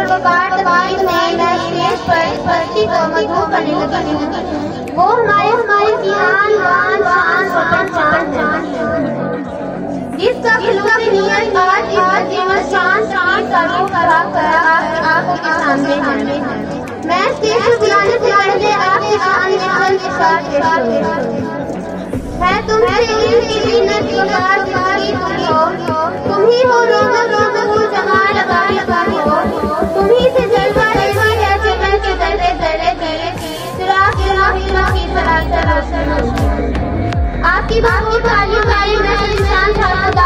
वकार तकलीफ में मैं स्टेज पर बस्ती को मधुर करने लगी हूँ। वो हमारे जिहान वान शान वतन चांद जिसका खिलौने नियत आज शान का रूप आपकी आंखों के सामने है। मैं स्टेज पर बुलाने से पहले आपके सामने के साथ है तुमसे किसी न पुकार जिसकी तुम ही हो रोज़ जहाँ लगा हो तुम ही से जलवा है चमन के दरे चिराग की तरह आपकी बाहों काली मैं इंसान था